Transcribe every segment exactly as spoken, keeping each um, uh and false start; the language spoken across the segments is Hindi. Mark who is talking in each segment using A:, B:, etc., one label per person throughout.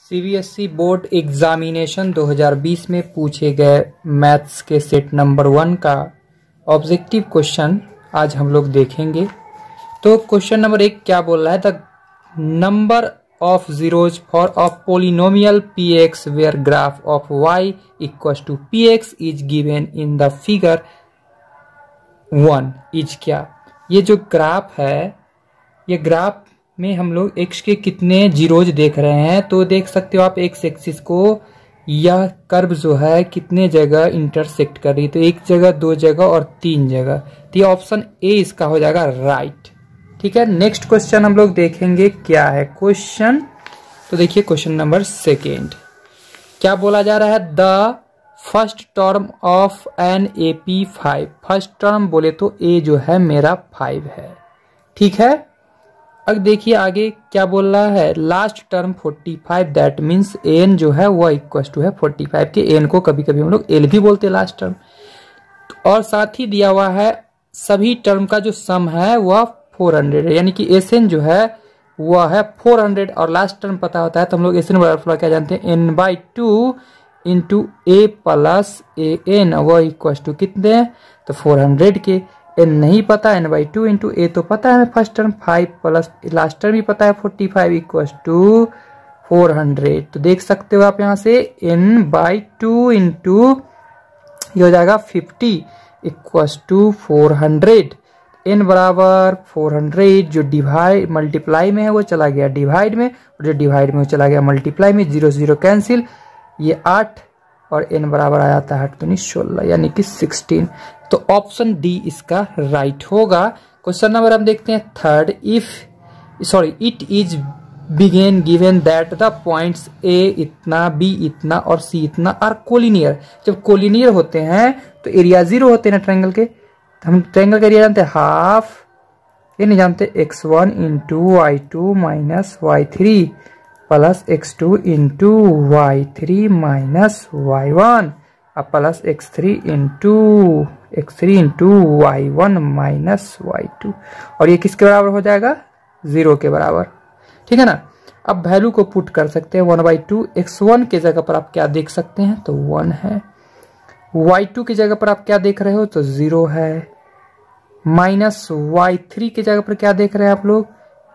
A: सीबीएसई बोर्ड एग्जामिनेशन दो हज़ार बीस में पूछे गए मैथ्स के सेट नंबर वन का ऑब्जेक्टिव क्वेश्चन आज हम लोग देखेंगे। तो क्वेश्चन नंबर एक क्या बोल रहा है, the number of zeros for a polynomial P X where graph of Y equal to P X is given in the figure one is क्या। ये जो ग्राफ है, ये ग्राफ में हम लोग एक्स के कितने जीरोज देख रहे हैं। तो देख सकते हो आप एक्स एक्सिस को, यह कर्व जो है कितने जगह इंटरसेक्ट कर रही है, तो एक जगह, दो जगह और तीन जगह। तो ये ऑप्शन ए इसका हो जाएगा राइट। ठीक है, नेक्स्ट क्वेश्चन हम लोग देखेंगे क्या है क्वेश्चन। तो देखिए क्वेश्चन नंबर सेकेंड क्या बोला जा रहा है, the first term of an A P five. First term बोले तो ए जो है मेरा फाइव है। ठीक है, अब देखिए आगे क्या बोल रहा है, last term forty five, that means N जो है वह इक्वल टू है फोर्टी फाइव के। एन को कभी कभी हम लोग एल भी बोलते हैं लास्ट टर्म। और साथ ही दिया हुआ है सभी टर्म का जो सम है वह फोर हंड्रेड है, यानी कि एस एन जो है वह है फोर हंड्रेड। और लास्ट टर्म पता होता है तो हम लोग एस एन बराबर क्या जानते हैं, N by two into A plus A N, वह इक्वल टू कितने, तो फोर हंड्रेड के। एन नहीं पता, N by two into A तो पता है first term five plus last term भी पता है forty five equal to four hundred. तो देख सकते हो आप यहाँ से एन बाई टू इंटू ये हो जाएगा fifty equal to four hundred. N बराबर फोर हंड्रेड, जो डिवाइड मल्टीप्लाई में है वो चला गया डिवाइड में, और जो डिवाइड में वो चला गया मल्टीप्लाई में। जीरो जीरो कैंसिल, ये आठ और एन बराबर आ जाता है तो सोलह, यानी कि सिक्सटीन। तो ऑप्शन डी इसका राइट होगा। क्वेश्चन नंबर हम देखते हैं third, if sorry it is begin given that the points A इतना, बी इतना और सी इतना आर कोलिनियर। जब कोलिनियर होते हैं तो एरिया जीरो होते हैं ना ट्रायंगल के। हम ट्रायंगल का एरिया जानते हैं हाफ, ये नहीं जानते, X one into Y two minus Y three plus x two into Y three minus Y one अब plus X three into X three into Y one minus Y two, और ये किसके बराबर हो जाएगा, जीरो के बराबर। ठीक है ना। अब वैल्यू को पुट कर सकते हैं, one by two X one के जगह पर आप क्या देख सकते हैं, तो वन है। वाई टू की जगह पर आप क्या देख रहे हो, तो जीरो है। माइनस वाई थ्री की जगह पर क्या देख रहे हैं आप लोग,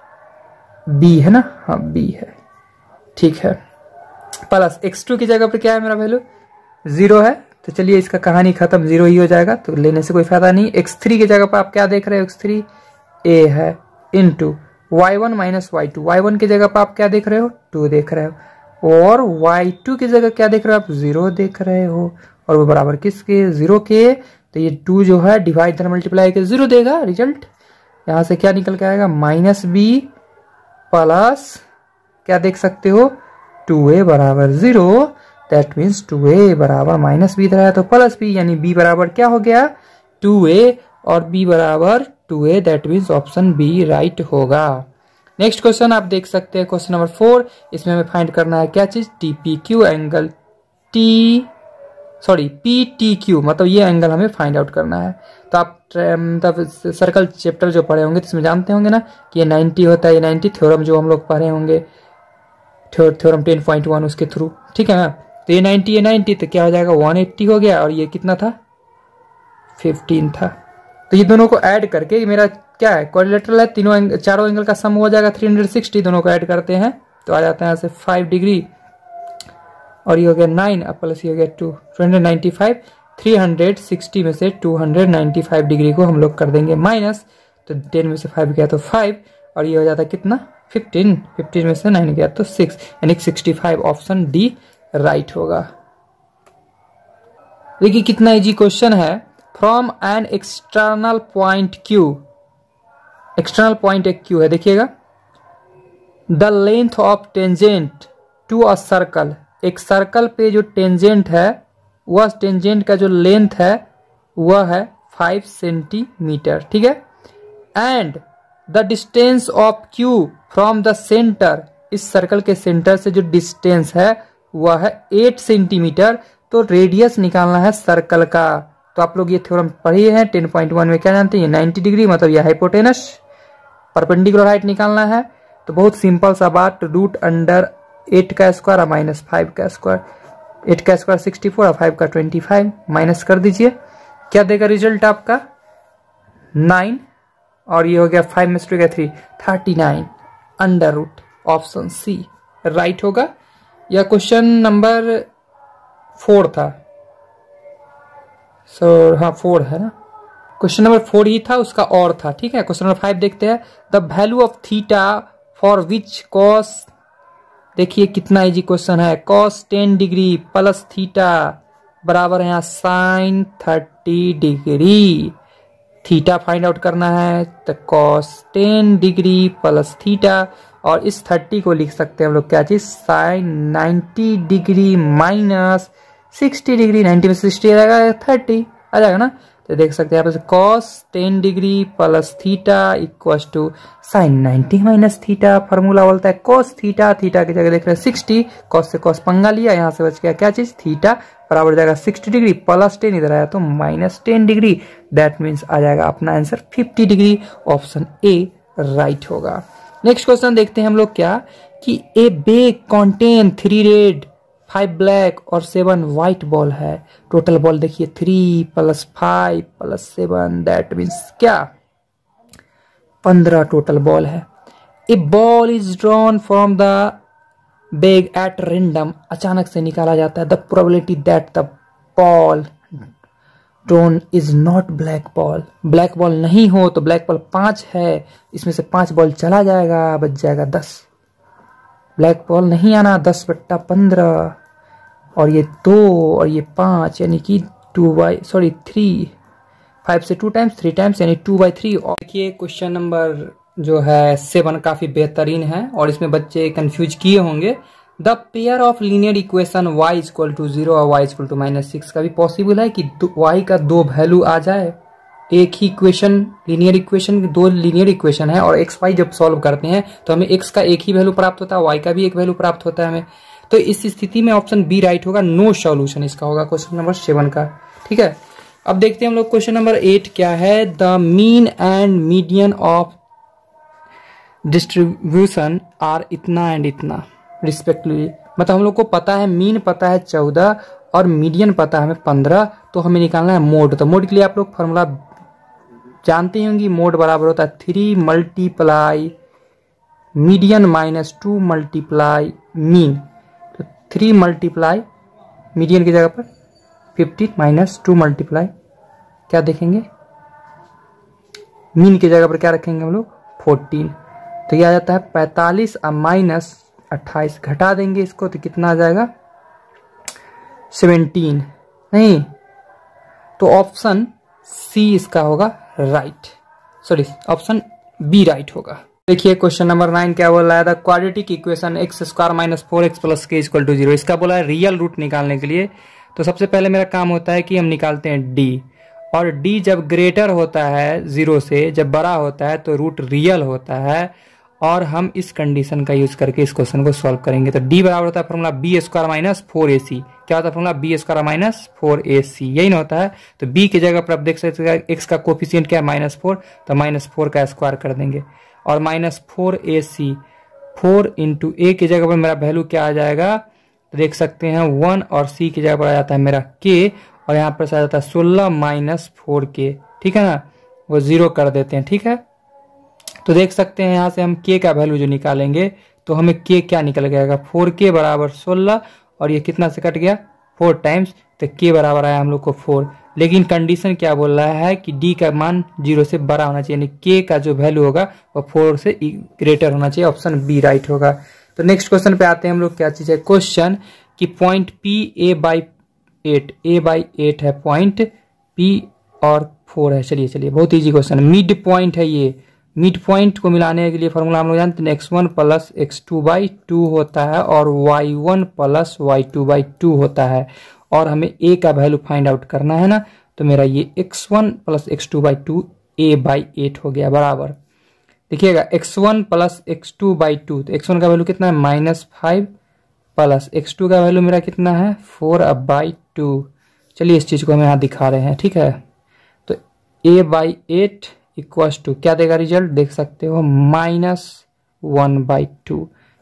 A: बी है ना, हाँ बी है। ठीक है, प्लस एक्स टू की जगह पर क्या है मेरा वैल्यू, जीरो है। तो चलिए इसका कहानी खत्म, जीरो ही हो जाएगा, तो लेने से कोई फायदा नहीं। एक्स थ्री की जगह पर आप क्या देख रहे हो, एक्स थ्री ए है into Y one minus Y two, Y one की जगह पर आप क्या देख रहे हो, टू देख रहे हो। और वाई टू की जगह क्या देख रहे हो आप, जीरो देख रहे हो, और वो बराबर किसके, जीरो के। तो ये टू जो है डिवाइड धन मल्टीप्लाई के जीरो देगा रिजल्ट। यहां से क्या निकल के आएगा, माइनस बी प्लस क्या देख सकते हो, टू ए बराबर zero. That means two A बराबर माइनस बी इधर आया तो प्लस बी, यानी बी बराबर क्या हो गया, टू ए और बी बराबर two A. That means option B right होगा। नेक्स्ट क्वेश्चन आप देख सकते हैं क्वेश्चन नंबर फोर। इसमें हमें फाइंड करना है क्या चीज, T P Q angle, T sorry P T Q, मतलब ये एंगल हमें फाइंड आउट करना है। तो आप मतलब सर्कल चैप्टर जो पढ़े होंगे तो इसमें जानते होंगे ना कि ये नाइन्टी होता है, ये नाइन्टी थ्योरम जो हम लोग पढ़े होंगे थ्योरम टेन पॉइंट वन उसके थ्रू। ठीक है ना। तो ये नाइन्टी ये नाइन्टी तो क्या हो जाएगा, वन एट्टी हो गया, और ये कितना था, फिफ्टीन था। तो ये दोनों को ऐड करके मेरा क्या है, क्वाड्रिलेटरल है, तीनों एंग, चारों एंगल का सम हो जाएगा थ्री हंड्रेड सिक्सटी। दोनों को ऐड करते हैं तो आ जाता है यहाँ से फाइव डिग्री, और ये हो गया नाइन प्लस ये हो गया two, two hundred ninety five. Three hundred sixty में से two hundred ninety five degree को हम लोग कर देंगे माइनस, तो टेन में से फाइव गया तो फाइव, और ये हो जाता है कितना, फिफ्टीन। फिफ्टीन में से नाइन गया तो सिक्स, यानी sixty five. Option D right होगा। देखिए कितना इजी क्वेश्चन है। From an external point Q, external point एक क्यू है, देखिएगा, the length of tangent to a circle, एक सर्कल पे जो टेंजेंट है वह टेंजेंट का जो लेंथ है वह है फाइव सेंटीमीटर। ठीक है, and the distance of Q from the centre, इस सर्कल के सेंटर से जो डिस्टेंस है वह है एट सेंटीमीटर। तो रेडियस निकालना है सर्कल का। तो आप लोग ये थ्योरम पढ़े हैं टेन पॉइंट वन में, क्या जानते हैं, ये नाइन्टी डिग्री मतलब ये हाइपोटेनस, परपेंडिकुलर हाइट निकालना है। तो बहुत सिंपल सा बात, रूट अंडर एट का स्क्वायर और माइनस फाइव का स्क्वायर। एट का स्क्वायर सिक्सटी फोर और फाइव का ट्वेंटी फाइव, माइनस कर दीजिए। क्या देगा रिजल्ट आपका? नाइन, और ये हो गया फाइव में से टू गया three, thirty nine. Under root option C right होगा। यह क्वेश्चन नंबर फोर था, सो so, हाँ फोर है ना, क्वेश्चन नंबर फोर ही था, उसका और था। ठीक है, क्वेश्चन नंबर फाइव देखते हैं। The value of theta for which cos, देखिए कितना इजी क्वेश्चन है। Cos ten degree plus theta बराबर है यहाँ sine thirty degree. Theta find out करना है तो cos ten degree plus theta, और इस थर्टी को लिख सकते हैं हम लोग क्या चीज, sine ninety degree minus sixty degree. Ninety में सिक्सटी आ जाएगा, थर्टी आ जाएगा ना। तो देख सकते हैं यहाँ पे cos ten degree plus theta equal to sine ninety minus theta. Formula बोलता है कॉस थीटा, थीटा की जगह देख रहे हैं सिक्सटी, कॉस से कॉस पंगा लिया, यहाँ से बच गया क्या चीज, थीटा बराबर जाएगा सिक्सटी डिग्री प्लस टेन, इधर आया तो minus ten degree. That means आ जाएगा अपना answer fifty degree. Option A right होगा। नेक्स्ट क्वेश्चन देखते हैं हम लोग क्या, कि A bag contain three red five black और सेवन व्हाइट बॉल है। टोटल बॉल देखिए three plus five plus seven, that means क्या, पंद्रह टोटल बॉल है। A ball is drawn from the bag at random, अचानक से निकाला जाता है। The probability that the ball drawn is not black ball, black ball नहीं हो तो ब्लैक बॉल पांच है, इसमें से पांच बॉल चला जाएगा, बच जाएगा दस। ब्लैक बॉल नहीं आना, दस बट्टा पंद्रह, और ये दो और ये पांच, यानी कि two by sorry three, five से टू टाइम्स, थ्री टाइम्स यानी टू बाई थ्री। देखिए क्वेश्चन नंबर जो है सेवन काफी बेहतरीन है, और इसमें बच्चे कंफ्यूज किए होंगे। The pair of linear equation y equal to zero और y equal to minus six, का भी पॉसिबल है कि y का दो वैल्यू आ जाए। एक ही इक्वेशन, लीनियर इक्वेशन, दो लीनियर इक्वेशन है, और एक्स वाई जब सॉल्व करते हैं तो हमें एक्स का एक ही वैल्यू प्राप्त होता है, वाई का भी एक वैल्यू प्राप्त होता है हमें। तो इस स्थिति में ऑप्शन बी राइट होगा, नो सॉल्यूशन इसका होगा क्वेश्चन नंबर सेवन का। ठीक है, अब देखते हैं हम लोग क्वेश्चन नंबर एट क्या है। The mean and median of distribution are इतना एंड इतना रिस्पेक्टिवली, मतलब हम लोग को पता है मीन पता है चौदह और मीडियन पता है हमें पंद्रह, तो हमें निकालना है मोड। तो मोड के लिए आप लोग फॉर्मूला जानते होंगे, मोड बराबर होता है three multiply median minus two multiply mean. तो थ्री मल्टीप्लाई मीडियन की जगह पर फिफ्टीन माइनस टू मल्टीप्लाई क्या देखेंगे, मीन की जगह पर क्या रखेंगे हम लोग, फोर्टीन। तो ये आ जाता है पैंतालीस और माइनस अट्ठाईस, घटा देंगे इसको तो कितना आ जाएगा, सेवेंटीन। नहीं, तो ऑप्शन सी इसका होगा right, sorry option B right होगा। देखिए क्वेश्चन नंबर नाइन क्या बोल रहा है, the quadratic equation x square minus four x plus k equal to zero. इसका बोला है रियल रूट निकालने के लिए। तो सबसे पहले मेरा काम होता है कि हम निकालते हैं डी, और डी जब ग्रेटर होता है जीरो से, जब बड़ा होता है तो रूट रियल होता है, और हम इस कंडीशन का यूज करके इस क्वेश्चन को सॉल्व करेंगे। तो डी बराबर होता है formula B square minus four A C. क्या होता है formula B square minus four A C, यही ना होता है। तो बी की जगह पर आप देख सकते हैं एक्स का कोफिशिएंट क्या है, माइनस फोर, तो माइनस फोर का स्क्वायर कर देंगे, और minus four A C, four into A की जगह पर मेरा वैल्यू क्या आ जाएगा, तो देख सकते हैं वन, और सी की जगह पर आ जाता है मेरा के, और यहाँ पर आ जाता है सोलह माइनस फोर के। ठीक है ना, वो जीरो कर देते हैं। ठीक है, तो देख सकते हैं यहाँ से हम k का वैल्यू जो निकालेंगे तो हमें k क्या निकल गएगा, फोर के बराबर सोलह, और ये कितना से कट गया, फोर टाइम्स, तो k बराबर आया हम लोग को फोर। लेकिन कंडीशन क्या बोल रहा है कि d का मान जीरो से बड़ा होना चाहिए, यानी k का जो वैल्यू होगा वो फोर से ग्रेटर होना चाहिए। ऑप्शन बी राइट होगा। तो नेक्स्ट क्वेश्चन पे आते हैं हम लोग, क्या चीज है क्वेश्चन कि point p a by eight, a by eight है पॉइंट, p और फोर है। चलिए चलिए बहुत इजी क्वेश्चन, मिड पॉइंट है ये। मिड पॉइंट को मिलाने के लिए फॉर्मूला हम लोग जानते हैं, x one plus x two by two होता है, और y one plus y two by two होता है, और हमें a का वैल्यू फाइंड आउट करना है ना। तो मेरा ये x one plus x two by two A by eight हो गया बराबर, देखिएगा x one plus x two by two, तो एक्स वन का वैल्यू कितना है, minus five, plus x two का वैल्यू मेरा कितना है, फोर अब बाई टू। चलिए इस चीज को हम यहाँ दिखा रहे हैं। ठीक है, तो a by eight equals to क्या देगा रिजल्ट, देख सकते हो माइनस वन बाई टू।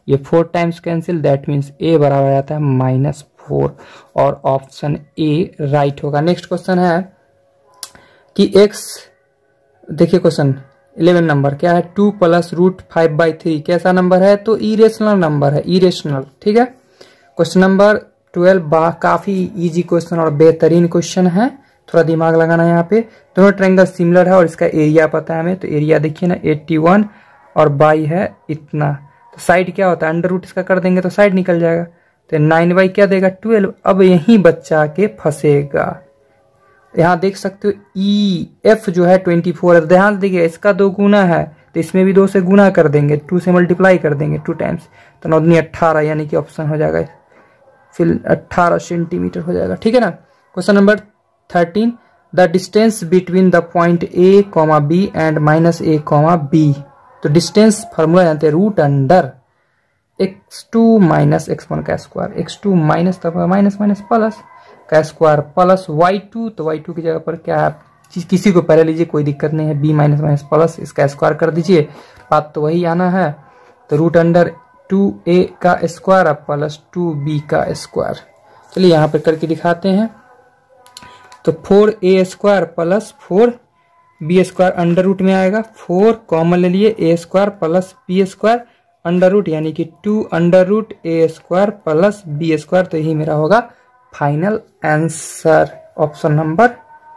A: ये four times cancel, that means A बराबर आता है माइनस फोर और ऑप्शन ए राइट होगा। नेक्स्ट क्वेश्चन है कि x, देखिए क्वेश्चन इलेवन नंबर क्या है, two plus root five by three कैसा नंबर है, तो इरेशनल नंबर है, इरेशनल। ठीक है। क्वेश्चन नंबर ट्वेल्व काफी इजी क्वेश्चन और बेहतरीन क्वेश्चन है, थोड़ा दिमाग लगाना है यहाँ पे। दोनों ट्रायंगल सिमिलर है और इसका एरिया पता है हमें, तो एरिया देखिए ना इक्यासी और बाई है इतना, तो साइड क्या होता है अंडर रूट इसका कर देंगे तो साइड निकल जाएगा, तो नाइन बाई क्या देगा ट्वेल्व। अब यही बच्चा के फंसेगा, यहाँ देख सकते हो ई एफ जो है ट्वेंटी फोर है, ध्यान से देखिए इसका दो गुना है तो इसमें भी दो से गुना कर देंगे, टू से मल्टीप्लाई कर देंगे टू टाइम्स, तो नौ दूनी अट्ठारह यानी कि ऑप्शन हो जाएगा फिर अट्ठारह सेंटीमीटर हो जाएगा। ठीक है ना। Question number thirteen, the distance between the point A comma B and minus A comma B, तो डिस्टेंस फॉर्मूला जानते हैं root under x two minus x one का स्क्वायर, एक्स टू माइनस तब माइनस माइनस प्लस का स्क्वायर प्लस वाई टू, तो वाई टू की जगह पर क्या है किसी को पहले लीजिए कोई दिक्कत नहीं है, बी माइनस माइनस प्लस इसका स्क्वायर कर दीजिए, बात तो वही आना है, तो रूट अंडर टू ए का स्क्वायर प्लस टू बी का स्क्वायर। चलिए यहाँ पर करके दिखाते हैं, तो four A square plus four B square under root में आएगा, फोर कॉमन ले लिए A square plus B square under root यानी कि two under root A square plus B square, तो यही मेरा होगा final answer option number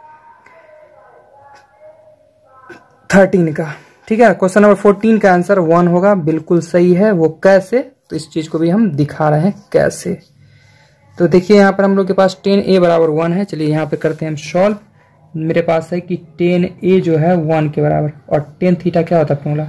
A: thirteen का। ठीक है। क्वेश्चन नंबर फोर्टीन का आंसर वन होगा, बिल्कुल सही है। वो कैसे, तो इस चीज को भी हम दिखा रहे हैं कैसे। तो देखिए यहाँ पर हम लोग के पास टेन ए बराबर वन है, चलिए यहाँ पे करते हैं हम सॉल्व। मेरे पास है कि टेन ए जो है वन के बराबर और टेन थीटा क्या होता है फॉर्मूला,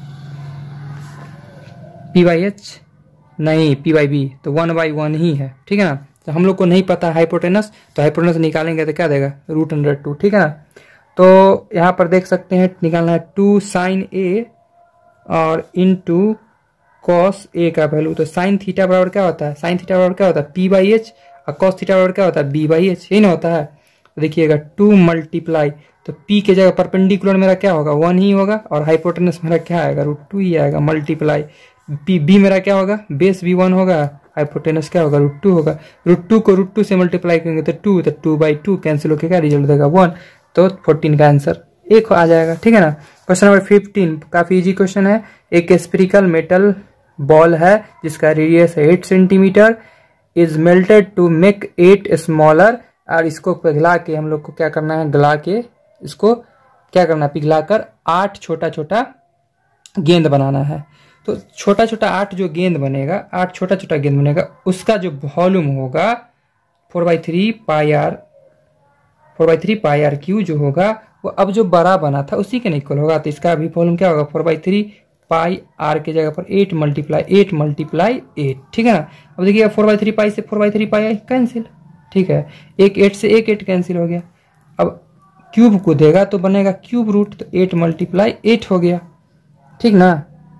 A: पी बाई एच नहीं पी बाई बी, तो वन बाई वन ही है। ठीक है ना। तो हम लोग को नहीं पता हाइपोटेनस, तो हाइपोटेनस निकालेंगे तो क्या देगा रूट अंडर टू। ठीक है ना। तो यहाँ पर देख सकते हैं निकालना है टू साइन ए और इन टू कॉस ए का वैल्यू, तो साइन थीटा बराबर क्या होता है, साइन थीटा बराबर क्या होता है पी बाई एच और कॉस थीटा बराबर क्या होता है बी बाई एच, यही ना होता है। तो देखिएगा टू मल्टीप्लाई, तो पी के जगह परपेंडिकुलर मेरा क्या होगा वन ही होगा और हाइपोटेनस मेरा क्या आएगा रूट टू ही आएगा, मल्टीप्लाई पी बी मेरा क्या होगा बेस भी वन होगा, हाइपोटेनस क्या होगा रूट टू होगा, रूट टू को रूट टू से मल्टीप्लाई करेंगे तो टू, तो टू बाई टू कैंसिल होकर क्या रिजल्ट देगा वन, तो फोर्टीन का आंसर एक आ जाएगा। ठीक है ना। क्वेश्चन नंबर फिफ्टीन काफी इजी क्वेश्चन है, एक स्फेरिकल मेटल बॉल है जिसका रेडियस है eight centimetre, is melted to make eight smaller, और इसको पिघला के हम लोग को क्या करना है, गला के इसको क्या करना है पिघला कर आठ छोटा छोटा गेंद बनाना है। तो छोटा छोटा आठ जो गेंद बनेगा, आठ छोटा छोटा गेंद बनेगा, उसका जो वॉल्यूम होगा four by three pi R four by three pi R cube जो होगा वो अब जो बड़ा बना था उसी के इक्वल होगा, तो इसका भी वॉल्यूम क्या होगा four by three pi R के जगह पर eight multiply eight multiply eight. ठीक है ना। अब देखिए फोर बाई थ्री पाई से four by three pi cancel, ठीक है, एक एट से एक एट कैंसिल हो गया। अब क्यूब को देगा तो बनेगा क्यूब रूट, तो एट मल्टीप्लाई एट हो गया। ठीक ना।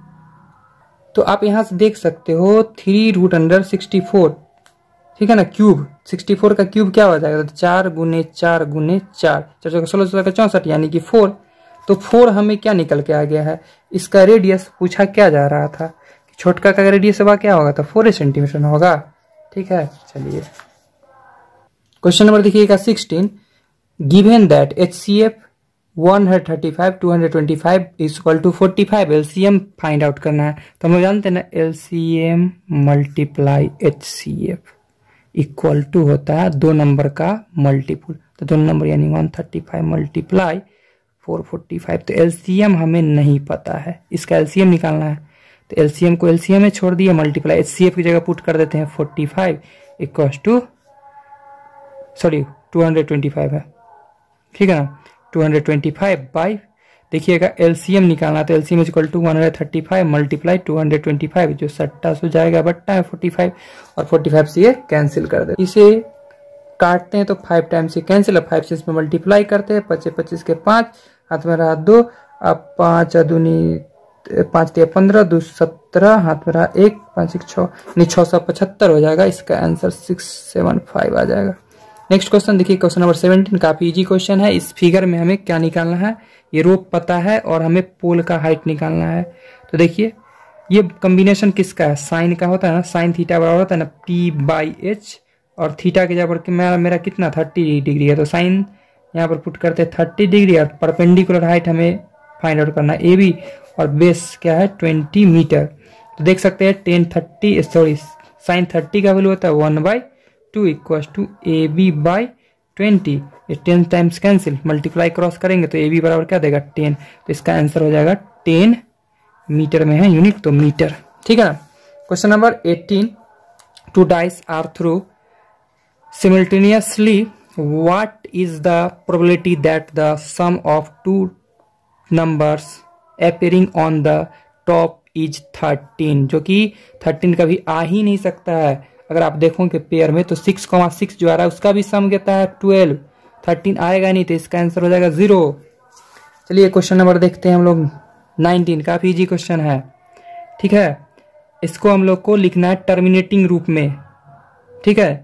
A: तो आप यहां से देख सकते हो three root under sixty four, ठीक है ना, क्यूब सिक्सटी फोर का क्यूब क्या हो जाएगा, तो चार गुने चार गुने चार, चार चौका सोलह सोलह का चौसठ यानी कि फोर। तो फोर हमें क्या निकल के आ गया है, इसका रेडियस पूछा क्या जा रहा था, छोटका का रेडियस हुआ क्या होगा, तो फोर सेंटीमीटर होगा। ठीक है। चलिए क्वेश्चन नंबर देखिएगा sixteen, given that H C F one thirty five two twenty five is equal to forty five, LCM find out करना है। तो हम लोग जानते हैं ना LCM multiply H C F equal to होता है दो नंबर का मल्टीपुल, तो दो नंबर यानी one thirty five multiply four forty five, तो एलसीएम हमें नहीं पता है, इसका एलसीएम निकालना है। तो एलसीएम को एलसीएम में छोड़ दिया, मल्टीप्लाई एचसीएफ की जगह पुट कर देते हैं forty five equal to sorry two twenty five है। ठीक है ना। टू ट्वेंटी फाइव बाई देखिएगा एलसीएम निकालना, तो LCM equal to one thirty five multiply two twenty five, जो सट्टा सो जाएगा बट्टा है फोर्टी फाइव और फोर्टी फाइव से ये कैंसिल कर दे, इसे काटते हैं तो फाइव टाइम्स से कैंसिल, अब फाइव से इसमें मल्टीप्लाई करते हैं, पच्चीस पच्चीस के पाँच, हाथ में रहा दो, अब पाँच अदूनी पाँच दिया पंद्रह, दो सत्रह, हाथ में रहा एक, पाँच एक छः, नहीं छः सौ पचहत्तर हो जाएगा, इसका आंसर सिक्स सेवन फाइव आ जाएगा। नेक्स्ट क्वेश्चन देखिए, क्वेश्चन नंबर सेवेंटीन काफी इजी क्वेश्चन है। इस फिगर में हमें क्या निकालना है, ये रोप पता है और हमें पोल का हाइट निकालना है। तो देखिए ये कॉम्बिनेशन किसका है, साइन का होता है ना, साइन थीटा बराबर होता है ना पी बाई एच, और थीटा के जगह पर मेरा मेरा कितना थर्टी डिग्री है, तो साइन यहाँ पर पुट करते हैं थर्टी डिग्री, और परपेंडिकुलर हाइट हमें फाइंड आउट करना है ए बी, और बेस क्या है ट्वेंटी मीटर। तो देख सकते हैं ten thirty sorry sine thirty का वैल्यू होता है one by two equal to A B by twenty. ये ten times cancel, multiply cross करेंगे तो ए बी बराबर क्या देगा टेन, तो इसका आंसर हो जाएगा टेन मीटर में है यूनिट, तो मीटर। ठीक है ना। Question number eighteen, two dice are thrown simultaneously, what is the probability that the sum of two numbers appearing on the top is thirteen, जो कि थर्टीन कभी आ ही नहीं सकता है। अगर आप देखोगे पेयर में तो सिक्स कॉमा सिक्स जो आ रहा है उसका भी सम कहता है ट्वेल्व, थर्टीन आएगा नहीं, तो इसका आंसर हो जाएगा जीरो। चलिए क्वेश्चन नंबर देखते हैं हम लोग नाइनटीन, काफी इजी क्वेश्चन है। ठीक है, इसको हम लोग को लिखना है टर्मिनेटिंग रूप में। ठीक है,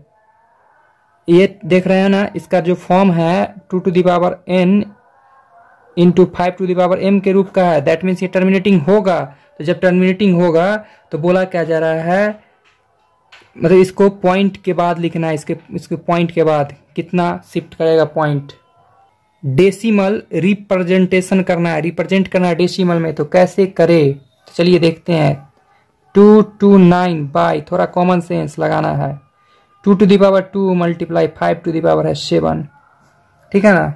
A: ये देख रहे हैं ना, इसका जो फॉर्म है two to the power N into five to the power M के रूप का है, दैट मीन्स ये टर्मिनेटिंग होगा। तो जब टर्मिनेटिंग होगा तो बोला क्या जा रहा है, मतलब इसको पॉइंट के बाद लिखना है, इसके इसके पॉइंट के बाद कितना शिफ्ट करेगा पॉइंट, डेसिमल रिप्रेजेंटेशन करना है, रिप्रेजेंट करना है डेसिमल में। तो कैसे करे, तो चलिए देखते हैं। टू टू नाइन बाई, थोड़ा कॉमन सेंस लगाना है, two to the power two multiply five to the power है सेवन। ठीक है ना।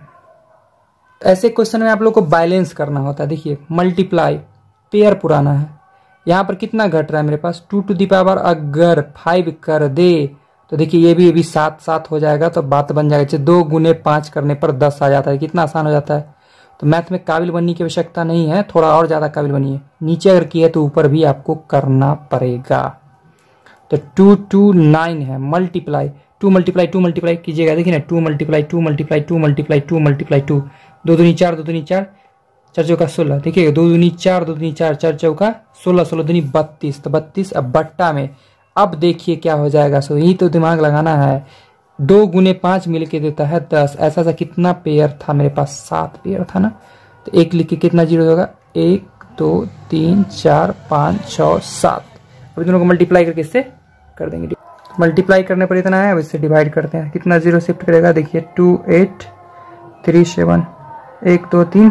A: ऐसे क्वेश्चन में आप लोग को बैलेंस करना होता है। देखिए मल्टीप्लाई पेयर पुराना है, यहाँ पर कितना घट रहा है मेरे पास, टू टू दी पावर अगर फाइव कर दे तो देखिए ये भी ये भी सात सात हो जाएगा, तो बात बन जाएगा। दो गुने पाँच करने पर दस आ जाता है, कितना आसान हो जाता है। तो मैथ में काबिल बनने की आवश्यकता नहीं है, थोड़ा और ज़्यादा काबिल बनिए। नीचे अगर किए तो ऊपर भी आपको करना पड़ेगा। तो टू टू नाइन है, multiply two multiply two multiply कीजिएगा, देखिए ना, two multiply two multiply two multiply two multiply two, दो दूनी चार, दो दूनी चार, चार चौका सोलह, देखिए दो दूनी चार, दो दूनी चार, चार चौका सोलह, सोलह दूनी बत्तीस, तो बत्तीस अब बट्टा में। अब देखिए क्या हो जाएगा, सो यही तो दिमाग लगाना है। दो गुने पाँच मिलके देता है दस, ऐसा सा कितना पेयर था मेरे पास, सात पेयर था ना। तो एक लिख के कितना जीरो होगा, एक दो तीन चार पाँच छः सात। अभी दोनों को मल्टीप्लाई करके इससे कर देंगे, मल्टीप्लाई करने पर इतना है, अब इससे डिवाइड करते हैं, कितना जीरो शिफ्ट करेगा, देखिए टू एट थ्री सेवन, एक दो तीन,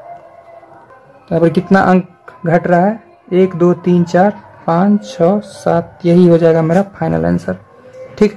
A: यहाँ पर कितना अंक घट रहा है, एक दो तीन चार पाँच छः सात, यही हो जाएगा मेरा फाइनल आंसर। ठीक,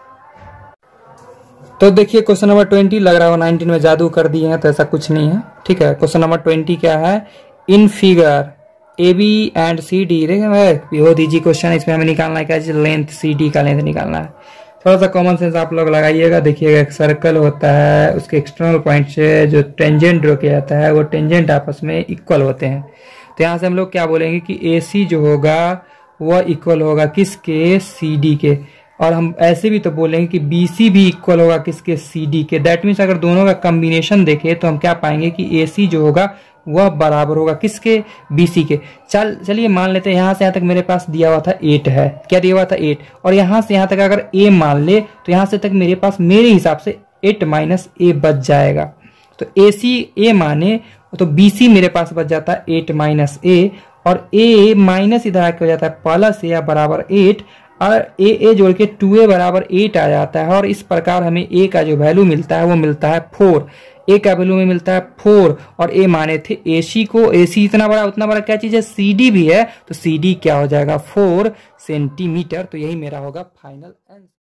A: तो देखिए क्वेश्चन नंबर ट्वेंटी, लग रहा है नाइनटीन में जादू कर दिए हैं, तो ऐसा कुछ नहीं है। ठीक है, क्वेश्चन नंबर ट्वेंटी क्या है, in figure A B and C D, देखिए बहुत इजी क्वेश्चन है, इसमें हमें निकालना है क्या, लेंथ सी डी का लेंथ निकालना है। थोड़ा सा कॉमन सेंस आप लोग लगाइएगा। देखिएगा एक सर्कल होता है, उसके एक्सटर्नल पॉइंट से जो टेंजेंट ड्रॉ किया जाता है वो टेंजेंट आपस में इक्वल होते हैं। तो यहाँ से हम लोग क्या बोलेंगे कि ए सी जो होगा वह इक्वल होगा किसके, सी डी के, और हम ऐसे भी तो बोलेंगे कि बी सी भी इक्वल होगा किसके, सी डी के। दैट मीन्स अगर दोनों का कॉम्बिनेशन देखें तो हम क्या पाएंगे कि ए सी जो होगा वह बराबर होगा किसके, बीसी के। चल चलिए मान लेते हैं यहाँ से यहाँ तक मेरे पास दिया हुआ था एट है, क्या दिया हुआ था एट, और यहाँ से यहाँ तक अगर ए मान ले तो यहाँ से तक मेरे पास मेरे हिसाब से एट माइनस ए बच जाएगा। तो ए सी ए माने तो बीसी मेरे पास बच जाता है एट माइनस ए, और ए माइनस इधर आके हो जाता है प्लस ए या बराबर एट, और ए ए जोड़ के टू ए बराबर एट आ जाता है। और इस प्रकार हमें ए का जो वैल्यू मिलता है वो मिलता है फोर, ए का वैल्यू में मिलता है फोर, और ए माने थे एसी को, एसी इतना बड़ा उतना बड़ा क्या चीज है, सीडी भी है, तो सीडी क्या हो जाएगा फोर सेंटीमीटर। तो यही मेरा होगा फाइनल आंसर।